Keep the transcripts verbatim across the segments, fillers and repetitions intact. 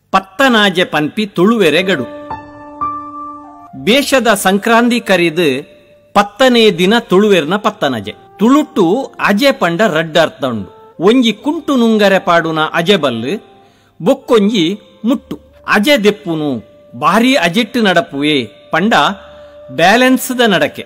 ಪತ್ತನಾಜೆ ಪನ್ಪಿ ತುಳುವೆರೆಗಡು ಬೇಷದ ಸಂಕ್ರಾಂತಿ ಕರಿದು ಪತ್ತನೇ ದಿನ ತುಳುವೆರ್ನ ಪತ್ತನಜೆ ತುಳುಟು ಅಜೆ ಪಂಡ ರಡ್ಡ ಅರ್ಥ ಉಂಡು. ಒಂಜಿ ಕುಂಟು ನುಂಗರೆ ಪಾಡುನ ಅಜೆ ಬಲ್ಲು ಬೊಕ್ಕೊಂಜಿ ಮುಟ್ಟು ಅಜೆ ದೆಪ್ಪುನು ಭಾರಿ ಅಜೆಟ್ಟು ನಡಪುವೆ ಪಂಡ ಬ್ಯಾಲೆನ್ಸ್ದ ನಡಕೆ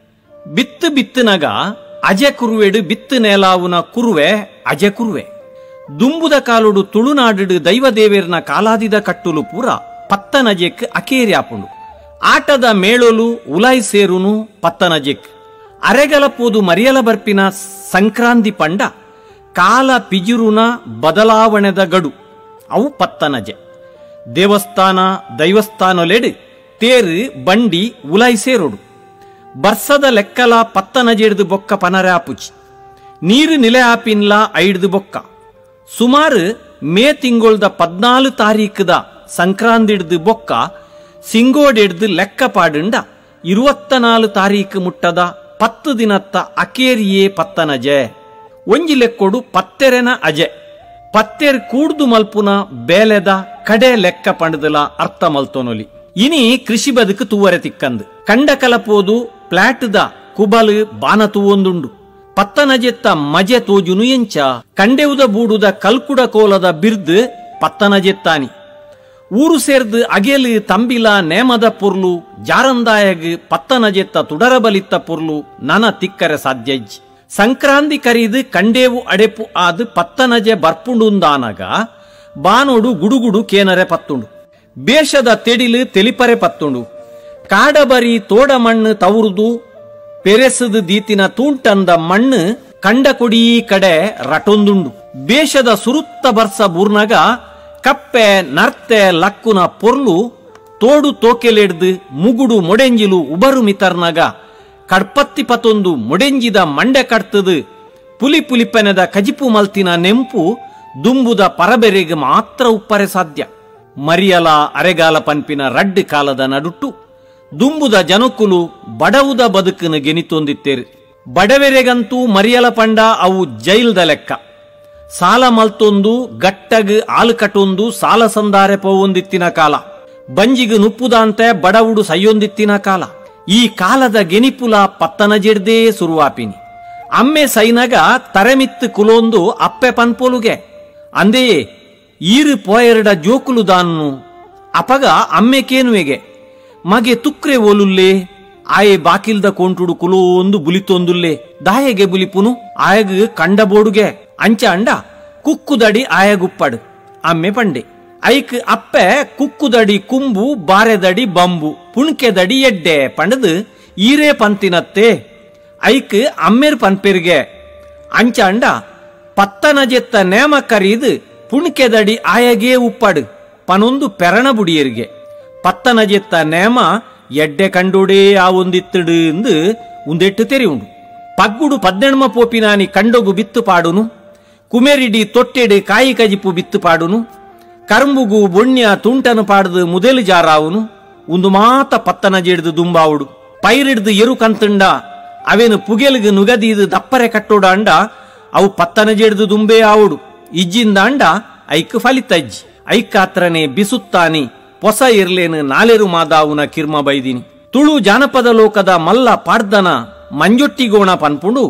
ಬಿತ್ತು ಬಿತ್ತನಗ ಅಜೆ ಕುರುವೆಡು ಬಿತ್ತು ನೇಲಾವುನ ಕುರುವೆ ಅಜೆ ಕುರುವೆ ದುಂಬುದ ಕಾಲುಡು ತುಳುನಾಡು ದೈವದೇವೇರ್ನ ಕಾಲಾದಿದ ಕಟ್ಟುಲು ಪೂರ ಪತ್ತನಜೆಕ್ ಅಕೇರಿ ಆಪುಂಡು. ಆಟದ ಮೇಳೋಲು ಉಲಾಯಿ ಸೇರುನು ಪತ್ತನಜೆಕ್ ಅರೆಗಲಪೋದು ಮರಿಯಲ ಬರ್ಪಿನ ಸಂಕ್ರಾಂತಿ ಪಂಡ ಕಾಲ ಪಿಜುರುನ ಬದಲಾವಣೆದ ಗಡು ಅವು ಪತ್ತನಜೆ. ದೇವಸ್ಥಾನ ದೈವಸ್ಥಾನಲೆಡು ತೇರು ಬಂಡಿ ಉಲಾಯಿ ಸೇರೋಡು ಬರ್ಸದ ಲೆಕ್ಕಲ ಪತ್ತನಜೆಡ್ದು ಬೊಕ್ಕ ಪನರೆ ಆಪುಚಿ ನೀರು ನಿಲೆ ಆಪಿನ್ಲ ಐಡ್ದು ಬೊಕ್ಕ ಸುಮಾರು ಮೇ ತಿಂಗೊಳ್ದ ಪದ್ನಾಲು ತಾರೀಕದ ಸಂಕ್ರಾಂತಿಡ್ದು ಬೊಕ್ಕ ಸಿಂಗೋಡೆಡ್ದು ಲೆಕ್ಕ ಪಾಡುಂಡ ಇರುವತ್ತ ನಾಲು ತಾರೀಕು ಮುಟ್ಟದ ಪತ್ತು ದಿನತ್ತ ಅಕೇರಿಯೇ ಪತ್ತನಜೆ ಒಂಜಿ ಲೆಕ್ಕೊಡು ಪತ್ತೆರೆನ ಅಜೆ ಪತ್ತೆರ್ ಕೂಡ್ದು ಮಲ್ಪುನ ಬೇಲೆದ ಕಡೆ ಲೆಕ್ಕ ಪಂಡದಲ ಅರ್ಥ ಮಲ್ತೋನೊಲಿ. ಇನಿ ಕೃಷಿ ಬದುಕು ತೂವರೆ ತಿಕ್ಕಂದು ಕಂಡ ಕಲಪೋದು ಪ್ಲಾಟ್ದ ಕುಬಲು ಬಾನ ತೂವೊಂದುಂಡು ಪತ್ತನಜೆತ್ತ ಮಜೆ ತೋಜುನು ಎಂಚ ಕಂಡೆವುದ ಬೂಡುದ ಕಲ್ಕುಡ ಕೋಲದ ಬಿರ್ದು ಪತ್ತನಜೆತ್ತಾನಿ ಊರು ಸೇರ್ದು ಅಗೆಲು ತಂಬಿಲ ನೇಮದ ಪುರ್ಲು ಜಾರಂದಾಯಗ್ ಪತ್ತನಜೆತ್ತ ತುಡರ ಬಲಿತ್ತ ಪುರ್ಲು ನನ ತಿಕ್ಕರೆ ಸಾಧ್ಯಜ್ಜಿ ಸಂಕ್ರಾಂತಿ ಕರೀದು ಕಂಡೇವು ಅಡೆಪು ಆದು ಪತ್ತನಜೆ ಬರ್ಪುಂಡುಂದಾನಗ ಬಾನೋಡು ಗುಡುಗುಡು ಕೇನರೆ ಪತ್ತುಂಡು ಬೇಷದ ತೆಡಿಲು ತೆಲಿಪರೆ ಪತ್ತುಂಡು ಕಾಡಬರಿ ತೋಡ ಮಣ್ಣು ತವರುದು ಪೆರೆಸದು ದೀತಿನ ತೂಂಟಂದ ಮಣ್ಣು ಕಂಡ ಕೊಡೀ ಕಡೆ ರಟೊಂದುಂಡು ಬೇಷದ ಸುರುತ್ತ ಬರ್ಸ ಬೂರ್ನಗ ಕಪ್ಪೆ ನರ್ತೆ ಲಕ್ಕುನ ಪೊರ್ಲು ತೋಡು ತೋಕೆಲೆಡ್ದು ಮುಗುಡು ಮೊಡೆಂಜಿಲು ಉಬರು ಮಿತರ್ನಗ ಕಡ್ಪತ್ತಿ ಪತೊಂದು ಮೊಡೆಂಜಿದ ಮಂಡೆ ಕಡ್ತದು ಪುಲಿ ಪುಲಿಪೆನೆದ ಕಜಿಪು ಮಲ್ತಿನ ನೆಂಪು ದುಂಬುದ ಪರಬೆರೆಗೆ ಮಾತ್ರ ಉಪ್ಪರೆ ಸಾಧ್ಯ. ಮರಿಯಲ ಅರೆಗಾಲ ಪನ್ಪಿನ ರಡ್ಡು ಕಾಲದ ನಡುಟ್ಟು ದುಂಬುದ ಜನಕುಲು ಬಡವುದ ಬದುಕನ್ನು ಗೆನಿತೊಂದಿತ್ತೇರು. ಬಡವೆರೆಗಂತೂ ಮರಿಯಲ ಪಂಡ ಅವು ಜೈಲ್ದ ಲೆಕ್ಕ ಸಾಲ ಮಲ್ತೊಂದು ಗಟ್ಟಗ್ ಆಲು ಕಟೊಂದು ಸಾಲ ಸಂದಾರೆ ಪೋವೊಂದಿತ್ತಿನ ಕಾಲ ಬಂಜಿಗು ನುಪ್ಪುದಂತೆ ಬಡವುಡು ಸೈಯೊಂದಿತ್ತಿನ ಕಾಲ. ಈ ಕಾಲದ ಗೆನಿಪುಲ ಪತ್ತನಜೆಡ್ದೇ ಸುರುವಾಪಿನಿ ಅಮ್ಮೆ ಸೈನಗ ತರೆಮಿತ್ತು ಕುಲೊಂದು ಅಪ್ಪೆ ಪನ್ಪೊಲುಗೆ ಅಂದೇ ಈರು ಪೋಯರಡ ಜೋಕುಲು ದಾನ್ನು ಅಪಗ ಅಮ್ಮೆ ಕೇನುವೆಗೆ ಮಗೆ ತುಕ್ರೆ ಓಲುಲ್ಲೆ ಆಯೆ ಬಾಕಿಲ್ದ ಕೊಂಟುಡು ಕುಲೋಂದು ಬುಲಿತೊಂದುಲ್ಲೆ ದಾಯಗೆ ಬುಲಿಪುನು ಆಯಗ್ ಕಂಡ ಬೋಡುಗೆ ಅಂಚ ಅಂಡ ಕುಕ್ಕುದಡಿ ಆಯಗುಪ್ಪಡು ಅಮ್ಮೆ ಪಂಡೆ ಐಕ್ ಅಪ್ಪೆ ಕುಕ್ಕುದಡಿ ಕುಂಬು ಬಾರೆದಡಿ ಬಂಬು ಪುಣ್ಕೆದಡಿ ಎಡ್ಡೆ ಪಂಡದು ಈರೇ ಪಂತಿನತ್ತೆ ಐಕ್ ಅಮ್ಮೆರ್ ಪನ್ಪೆರ್ಗೆ ಅಂಚ ಅಂಡ ಪತ್ತನಜೆತ್ತ ನೇಮ ಕರೀದು ಪುಣ್ಕೆದಡಿ ಆಯಗೇ ಉಪ್ಪಡು ಪನೊಂದು ಪೆರಣ ಬುಡಿಯರ್ಗೆ ಪತ್ತನಜೆತ್ತ ನೇಮ ಎಡ್ಡೆ ಕಂಡೋಡೇ ಆ ಒಂದಿತ್ತಡು ಎಂದು ಉಂದೆಟ್ಟು ತೆರೆ ಉಂಡು. ಪಗ್ಗುಡು ಪದ್ದೆಣ್ಮ ಪೋಪಿನಾನಿ ಕಂಡೊಗು ಬಿತ್ತು ಪಾಡುನು ಕುಮೆರಿಡಿ ತೊಟ್ಟೆಡು ಕಾಯಿ ಕಜಿಪು ಬಿತ್ತು ಪಾಡುನು ಕರ್ಮುಗು ಬೊಣ್ಯ ತುಂಟನು ಪಾಡ್ದು ಮುದೆಲು ಜಾರಾವುನು ಒಂದು ಮಾತ ಪತ್ತನಜೆಡ್ದು ದುಂಬಾವುಡು ಪೈರಿಡ್ದು ಎರು ಕಂತಂಡ ಅವೇನು ಪುಗೆಲ್ಗು ನುಗದೀದು ದಪ್ಪರೆ ಕಟ್ಟೋಡ ಅಂಡ ಅವು ಪತ್ತನಜೆಡ್ದು ದುಂಬೇ ಆವುಡು ಇಜ್ಜಿಂದ ಅಂಡ ಐಕ್ ಫಲಿತಜ್ಜಿ ಐಕಾತ್ರನೆ ಬಿಸುತ್ತಾನಿ ಹೊಸ ಇರ್ಲೇನು ನಾಲೆರು ಮಾದಾವುನ ಕಿರ್ಮ ಬೈದಿನಿ. ತುಳು ಜಾನಪದ ಲೋಕದ ಮಲ್ಲ ಪಾಡ್ದನ ಮಂಜೊಟ್ಟಿಗೋಣ ಪನ್ಪುಂಡು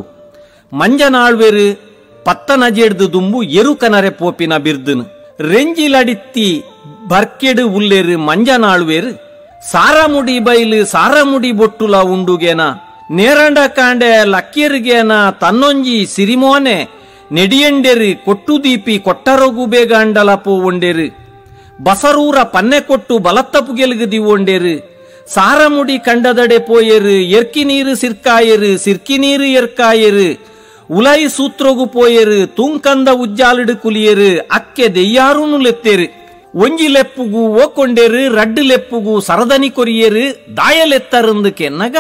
ಮಂಜನಾಳ್ವೇರು ಪತ್ತನಜೆಡ್ದು ದುಂಬು ಎರು ಕನರೆ ಪೋಪಿನ ಬಿರ್ದನು ರೆಂಜಿಲಡಿತ್ತಿ ಬರ್ಕೆಡು ಉಲ್ಲೇರು ಮಂಜನಾಳ್ವೇರು ಸಾರಮುಡಿ ಬೈಲು ಸಾರಮುಡಿ ಬೊಟ್ಟುಲ ಉಂಡುಗೇನ ನೇರಂಡ ಕಾಂಡೆ ಲಕ್ಕಿರ್ಗೇನ ತನ್ನೊಂಜಿ ಸಿರಿಮೋನೆ ನೆಡಿಯಂಡೆರು ಕೊಟ್ಟು ದೀಪಿ ಕೊಟ್ಟರೊಗು ಬೇಗ ಅಂಡಲ ಪೋವಂಡೆರು ಬಸರೂರ ಪನ್ನೆ ಕೊಟ್ಟು ಬಲತ್ತ ಪುಗೆಲ್ಗು ದಿವೊಂಡೆರು ಸಾರಮುಡಿ ಕಂಡದಡೆ ಪೋಯರು ಎರ್ಕಿ ನೀರು ಸಿರ್ಕಾಯರು ಸಿರ್ಕಿ ನೀರು ಎರ್ಕಾಯರು ಉಲೈ ಸೂತ್ರೊಗು ಪೋಯರು ತುಂಕಂದ ಉಜ್ಜಾಲುಡು ಕುಲಿಯರು ಅಕ್ಕೆ ದೆಯ್ಯಾರೂನು ಲೆತ್ತೇರು ಒಂಜಿ ಲೆಪ್ಪುಗು ಓಕೊಂಡೆರು ರಡ್ಡು ಲೆಪ್ಪುಗು ಸರದನಿ ಕೊರಿಯರು ದಾಯಲೆತ್ತರಂದು ಕೆನ್ನಗ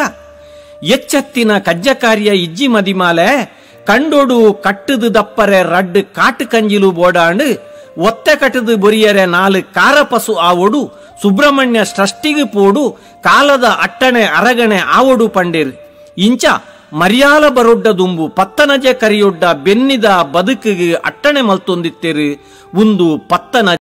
ಎಚ್ಚತ್ತಿನ ಕಜ್ಜ ಕಾರ್ಯ ಇಜ್ಜಿ ಮದಿಮಾಲೆ ಕಂಡೋಡು ಕಟ್ಟದು ದಪ್ಪರೆ ರಡ್ಡು ಕಾಟು ಕಂಜಿಲು ಬೋಡಾಂಡು ಒತ್ತೆ ಕಟ್ಟದು ಬೊರಿಯರೆ ನಾಲು ಕಾರಪಸು ಆವೊಡು ಸುಬ್ರಹ್ಮಣ್ಯ ಷಷ್ಠಿಗೆ ಪೋಡು ಕಾಲದ ಅಟ್ಟಣೆ ಅರಗಣೆ ಆವೊಡು ಪಂಡೇರು ಇಂಚ ಮರ್ಯಾಲ ಬರೊಡ್ಡ ದುಂಬು ಪತ್ತನಜೆ ಕರಿಯೊಡ್ಡ ಬೆನ್ನಿದ ಬದುಕಿಗೆ ಅಟ್ಟಣೆ ಮಲ್ತೊಂದಿತ್ತೇರು ಒಂದು ಪತ್ತನ